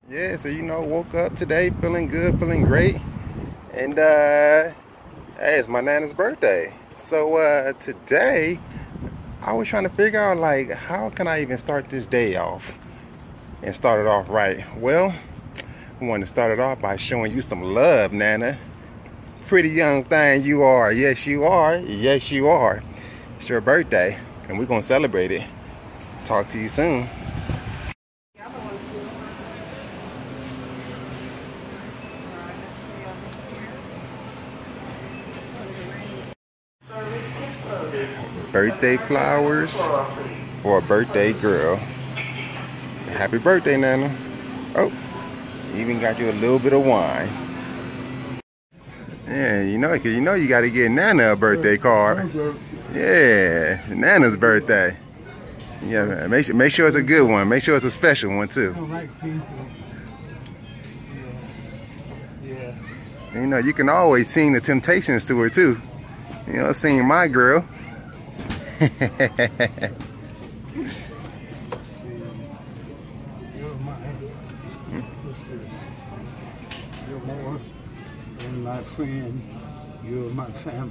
Yeah, so woke up today feeling good, feeling great. And hey, it's my Nana's birthday. So today I was trying to figure out like how can I even start this day off and start it off right. Well, I wanted to start it off by showing you some love, Nana. Pretty young thing you are. Yes, you are. Yes, you are. It's your birthday and we're gonna celebrate it. Talk to you soon. Birthday flowers for a birthday girl. Happy birthday, Nana. Oh, even got you a little bit of wine. Yeah, cause you gotta get Nana a birthday card. Yeah, Nana's birthday. Yeah, make sure it's a good one. Make sure it's a special one too. You can always sing the Temptations to her too. Sing My Girl. You're more than my friend. You're my family.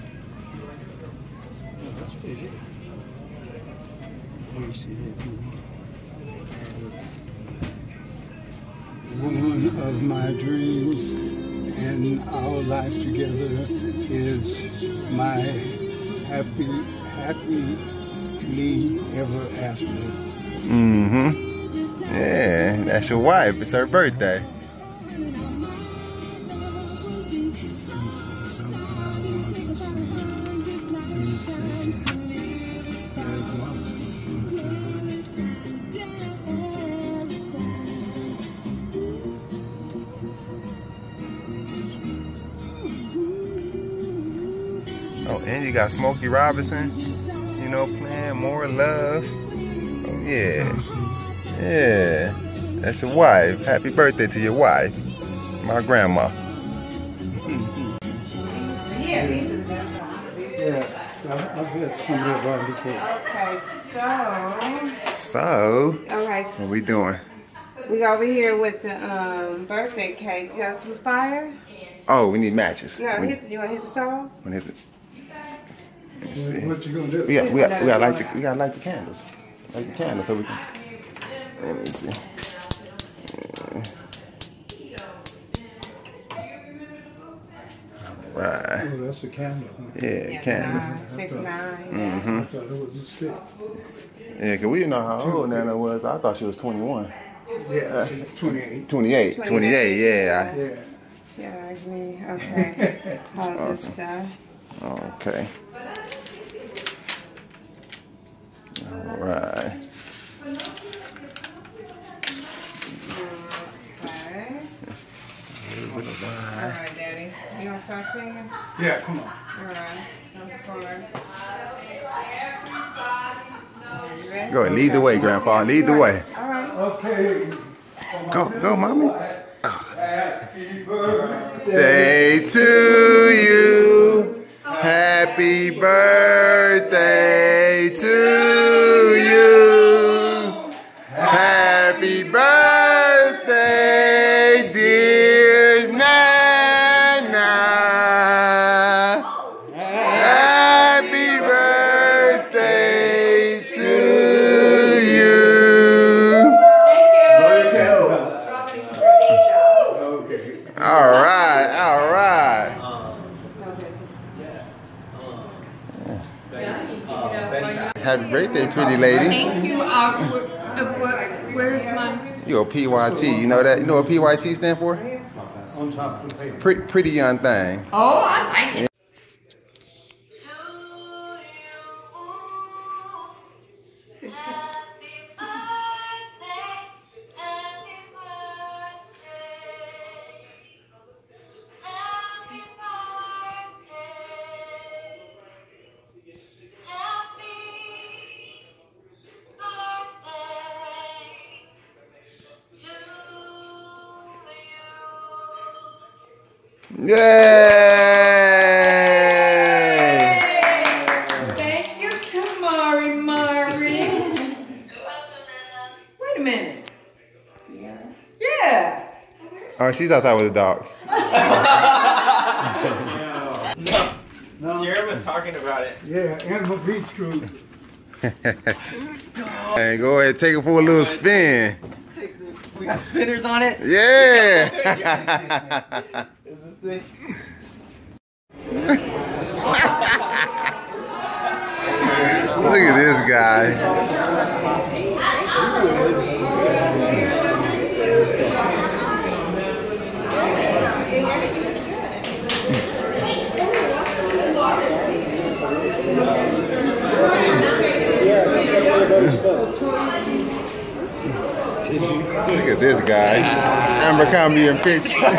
Oh, that's pretty. We see that one of my dreams and our life together is my happily ever after. Mm-hmm. Yeah, that's your wife. It's her birthday. Oh, and you got Smokey Robinson, playing More Love. Oh, yeah. Yeah. That's your wife. Happy birthday to your wife. My grandma. Yeah, I've had some of that right before. So, okay, what we doing? We over here with the birthday cake. You got some fire? Oh, we need matches. You want to hit the stove? Let me see. What you gonna do? We gotta light the candles. Light the candles so we can. Let me see. Right. Oh, that's a candle, huh? Yeah, candle. 6-9. Mm-hmm. I thought it was a stick. Yeah, because we didn't know how old Nana was. I thought she was 21. Yeah, she's 28. 28, yeah. Yeah. Yeah, like me. Okay. All this stuff. Okay. All right. Okay. All right, Daddy. You gonna start singing? Yeah, come on. All right. Go ahead, lead the way, Grandpa. Lead the way. All right. Okay. Go, mommy. Happy birthday Day to you. Happy birthday to you. Happy birthday, dear Nana. Happy birthday to you. All right, all right. Happy birthday, pretty lady. Thank you. Where's my? You're a PYT. You know that? You know what PYT stand for? on top of the paper. Pretty young thing. Oh, I like it. Yay! Thank you, Tamari Mari. Wait a minute. Yeah. Oh, she's outside with the dogs. No. Sierra was talking about it. Yeah, Animal Beach Group. Hey, go ahead, take it for a little spin. We got spinners on it. Yeah. Is this thing? Look at this guy. Look at this guy. Abercrombie and Fitch. No,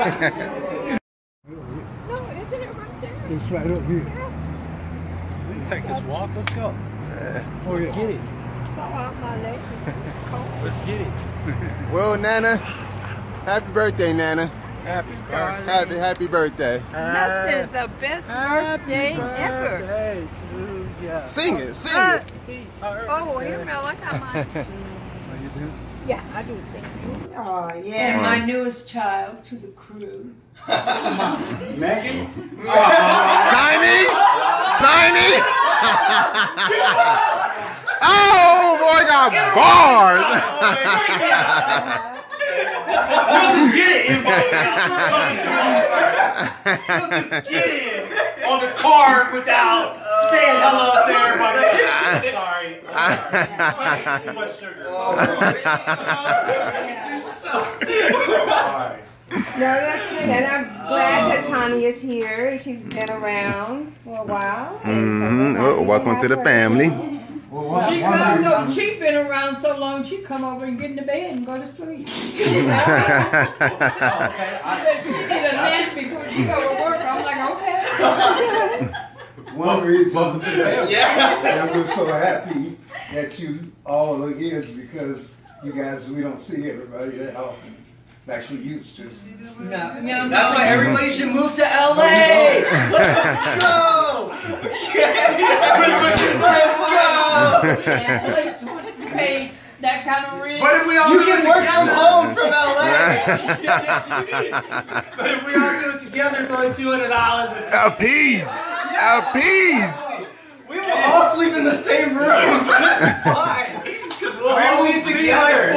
isn't it right there? It's right up here. We can take this walk. Let's go. Let's get it. Oh, my legs. It's cold. Let's get it. Well, Nana, happy birthday, Nana. Happy birthday. Happy birthday. Nothing's the best birthday ever. Birthday to ya. Sing it, sing it. Oh, here, Mel, I got mine. Yeah, I do think. Oh, And yeah. my newest child to the crew. Maggie? Tiny? Tiny? Oh, boy, got bars. You'll just get it. You'll just get it on the card without saying hello to everybody. Sorry. Too much sugar. Sorry. No, that's good. And I'm glad that Tani is here. She's been around for a while. Oh, welcome to the family. She got so she's been around so long. She come over and get in the bed and go to sleep. She said she need a nap before she go to work. I'm like, okay. One reason Welcome to the family. Yeah. I'm just so happy that you all are here is because you guys, we don't see everybody that often. Like we used to. No. That's why everybody should move to LA. Let's go. Let's go. Pay that kind of rent. But if we all You do can it work together, from home from LA. but if we all do it together, it's only $200. A piece. A piece. We will all sleep in the same room, but it's fine. Because we'll all be together.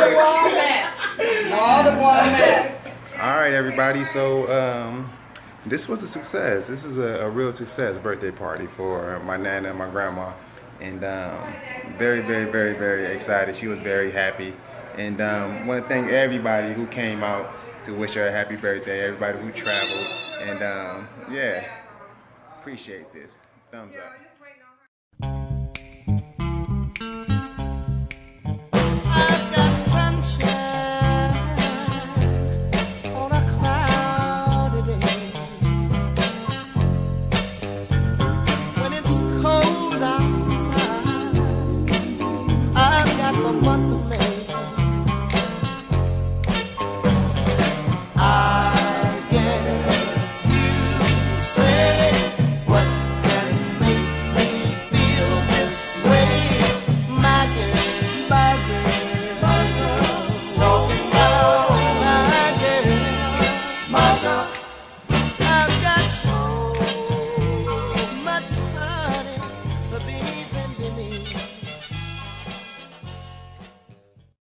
All the water mats. All right, everybody. So this was a success. This is a real success birthday party for my nana and my grandma, and very, very, very, very excited. She was very happy, and want to thank everybody who came out to wish her a happy birthday. Everybody who traveled, and yeah, appreciate this. Thumbs up.